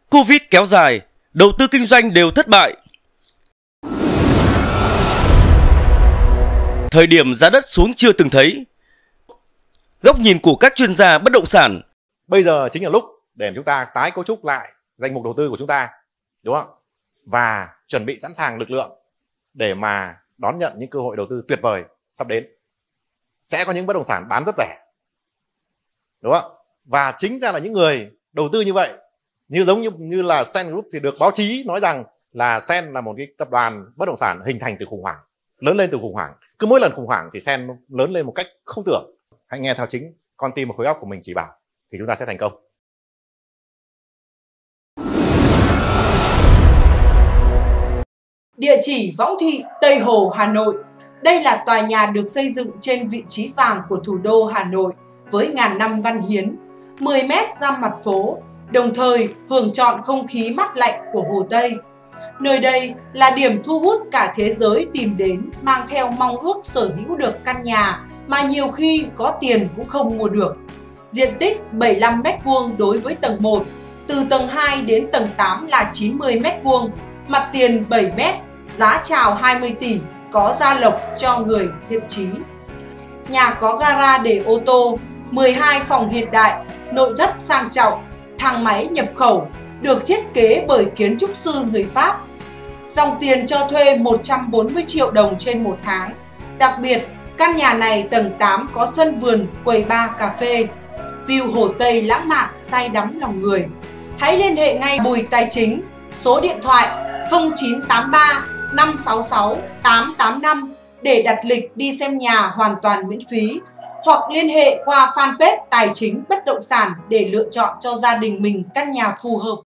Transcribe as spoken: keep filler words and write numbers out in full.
Covid kéo dài, đầu tư kinh doanh đều thất bại. Thời điểm giá đất xuống chưa từng thấy. Góc nhìn của các chuyên gia bất động sản. Bây giờ chính là lúc để chúng ta tái cấu trúc lại danh mục đầu tư của chúng ta, đúng không? Và chuẩn bị sẵn sàng lực lượng để mà đón nhận những cơ hội đầu tư tuyệt vời sắp đến. Sẽ có những bất động sản bán rất rẻ, đúng không? Và chính ra là những người đầu tư như vậy, như giống như như là Sen Group thì được báo chí nói rằng là Sen là một cái tập đoàn bất động sản hình thành từ khủng hoảng, lớn lên từ khủng hoảng. Cứ mỗi lần khủng hoảng thì Sen lớn lên một cách không tưởng. Hãy nghe theo chính con tim và khối óc của mình chỉ bảo thì chúng ta sẽ thành công. Địa chỉ Võng Thị, Tây Hồ, Hà Nội. Đây là tòa nhà được xây dựng trên vị trí vàng của thủ đô Hà Nội với ngàn năm văn hiến, mười mét ra mặt phố, đồng thời hưởng trọn không khí mát lạnh của Hồ Tây. Nơi đây là điểm thu hút cả thế giới tìm đến, mang theo mong ước sở hữu được căn nhà mà nhiều khi có tiền cũng không mua được. Diện tích bảy mươi lăm mét vuông đối với tầng một, từ tầng hai đến tầng tám là chín mươi mét vuông, mặt tiền bảy mét, giá chào hai mươi tỷ, có gia lộc cho người thiện chí. Nhà có gara để ô tô, mười hai phòng hiện đại, nội thất sang trọng, thang máy nhập khẩu, được thiết kế bởi kiến trúc sư người Pháp. Dòng tiền cho thuê một trăm bốn mươi triệu đồng trên một tháng. Đặc biệt, căn nhà này tầng tám có sân vườn, quầy bar, cà phê. View Hồ Tây lãng mạn, say đắm lòng người. Hãy liên hệ ngay Bùi Tài Chính, số điện thoại không chín tám ba năm sáu sáu tám tám năm để đặt lịch đi xem nhà hoàn toàn miễn phí, hoặc liên hệ qua fanpage Tài Chính Bất động sản để lựa chọn cho gia đình mình căn nhà phù hợp.